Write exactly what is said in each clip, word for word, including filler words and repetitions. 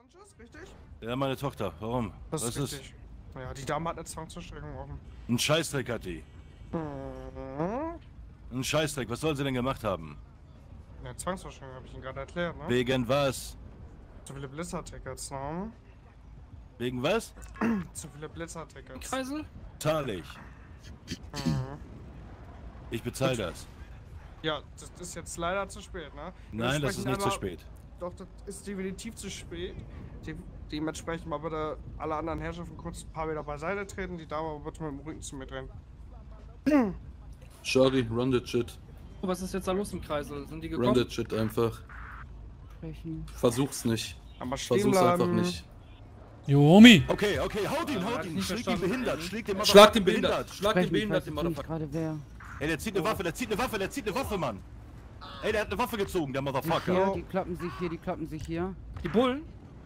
Anschiss, richtig? Ja, meine Tochter. Warum? Das Was ist richtig. Ist? Ja, die Dame hat eine Zwangsverstreckung offen. Ein Scheißdreck hat die. Mhm. Ein Scheißdreck. Was soll sie denn gemacht haben? Ja, Zwangsverstreckung habe ich Ihnen gerade erklärt, ne? Wegen was? Zu viele Blitzer-Tickets, ne? Wegen was? Zu viele Blitzer-Tickets. Kreisel? Zahl ich. Mhm. Ich bezahle das. Ja, das ist jetzt leider zu spät, ne? Nein, das ist nicht zu spät. Doch, das ist definitiv zu spät. De dementsprechend mal bitte alle anderen Herrschaften kurz ein paar Meter beiseite treten. Die Dame wird mit dem Rücken zu mir drehen. Shorty, run that shit. Oh, was ist jetzt da los im Kreisel? Sind die gekommen? Run that shit einfach. Sprechen. Versuch's nicht. Aber stehen Versuch's bleiben. einfach nicht. Jo, Homie! Okay, okay, haut ihn, haut ihn. Schlägt ihn behindert. Schlägt den Schlag den Motherfucker behindert. Schlag den Sprechen, ich behindert, weiß den jetzt nicht Motherfucker. gerade wer. Ey, der zieht eine Waffe, der zieht eine Waffe, der zieht eine Waffe, Mann. Ey, der hat eine Waffe gezogen, der Hier, Motherfucker. die klappen sich hier, die klappen sich hier. Die Bullen?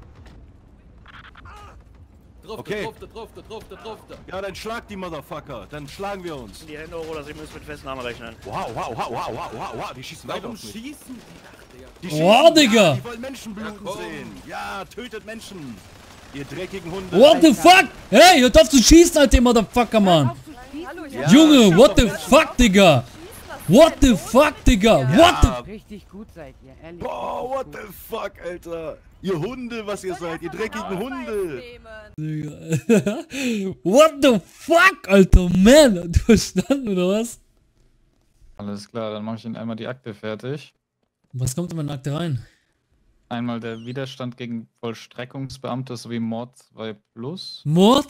Drauf, Okay. da, drauf, da, drauf, da, drauf, da, drauf, da. Ja, dann schlag die Motherfucker. Dann schlagen wir uns. Die Hände hoch oder Sie müssen mit Festnahme rechnen. Wow, wow, wow, wow, wow, wow, wow. Die schießen weiter Warum auf mich. schießen die? Ach, Digga. Die Wow, schießen, Digga. Ja, die wollen Menschen bluten Ja, komm. sehen. Ja, tötet Menschen. Ihr dreckigen Hunde. What the fuck? Hey, hört auf zu schießen, Alter, Motherfucker, Mann! Ja, Junge, what the fuck, Digga? What the fuck, Digga? What the... Richtig gut seid ihr, ehrlich. Boah, what the fuck, Alter. Ihr Hunde, was ihr seid. Ihr dreckigen Hunde. Digga. What the fuck, Alter, man? Du verstanden, oder was? Alles klar, dann mache ich Ihnen einmal die Akte fertig. Was kommt in meine Akte rein? Einmal der Widerstand gegen Vollstreckungsbeamte sowie Mord zwei plus. Mord?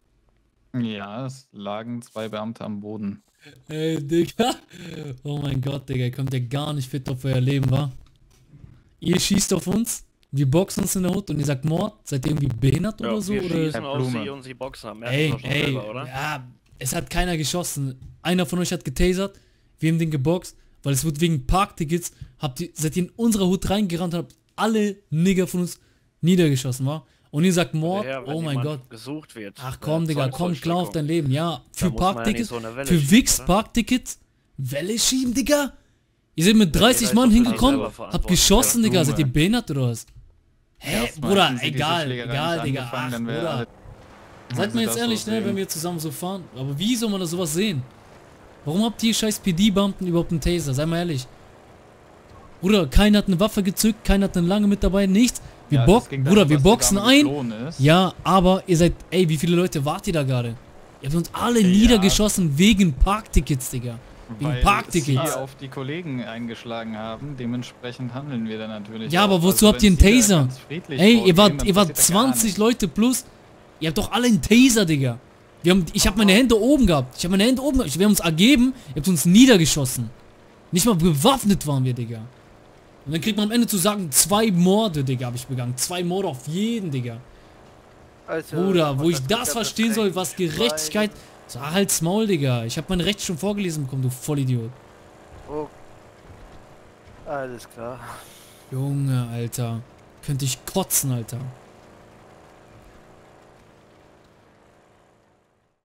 Ja, es lagen zwei Beamte am Boden. Ey, Digga. Oh mein Gott, Digga. Ihr kommt ja gar nicht fit auf euer Leben, wa? Ihr schießt auf uns, wir boxen uns in der Hut und ihr sagt Mord? Seid ihr irgendwie behindert Ja, oder so? wir Oder? schießen auf Sie und Sie boxen. Merken Ey, Sie doch schon ey, selber, oder? ja, es hat keiner geschossen. Einer von euch hat getasert, wir haben den geboxt, weil es wird wegen Parktickets, habt ihr, seid ihr in unsere Hut reingerannt und habt alle Nigger von uns niedergeschossen, wa? Und ihr sagt Mord, Ja, wenn oh mein jemand Gott. gesucht wird. Ach komm, äh, Digga, komm klar auf dein Leben. Ja, für muss man ja Parktickets, nicht so eine Welle für schieben, Wix oder? Parktickets, Welle schieben, Digga. Ihr seid mit dreißig jeder Mann ist doch für sich hingekommen, selber habt verantwortlich, geschossen, ja. Digga. Seid ihr Blume. behindert oder was? Hä, Erstmal Bruder, hätten Sie diese egal, Schlägerei egal, nicht Digga. angefangen, Ach, dann wäre Bruder. alle- Seid Wenn mal Sie jetzt das ehrlich, so ne, sehen. wenn wir zusammen so fahren. Aber wie soll man das sowas sehen? Warum habt ihr scheiß P D-Beamten überhaupt einen Taser? Sei mal ehrlich. Bruder, keiner hat eine Waffe gezückt, keiner hat eine Lange mit dabei, nichts. Wir Ja, bo das ging Bruder, darum, wir dass die boxen Dame ein. geflohen ist. Ja, aber ihr seid, ey, wie viele Leute wart ihr da gerade? Ihr habt uns alle Ja. niedergeschossen wegen Parktickets, Digga. Wegen Weil Parktickets. Sie auf die Kollegen eingeschlagen haben, dementsprechend handeln wir dann natürlich. Ja, auch. aber wozu Also habt ihr wenn einen Sie da Taser? ganz friedlich Ey, ihr vorgehen, wart, dann ihr wart passiert da gar zwanzig nichts. Leute plus. Ihr habt doch alle einen Taser, Digga. Wir haben, ich habe meine Hände oben gehabt. Ich habe meine Hände oben gehabt. Wir haben uns ergeben. Ihr habt uns niedergeschossen. Nicht mal bewaffnet waren wir, Digga. Und dann kriegt man am Ende zu sagen, zwei Morde, Digga, habe ich begangen. Zwei Morde auf jeden, Digga. Also, Bruder, wo ich das verstehen soll, was Gerechtigkeit... So, halt's Maul, Digga. Ich habe mein Recht schon vorgelesen bekommen, du Vollidiot. Oh. Alles klar. Junge, Alter. Könnte ich kotzen, Alter.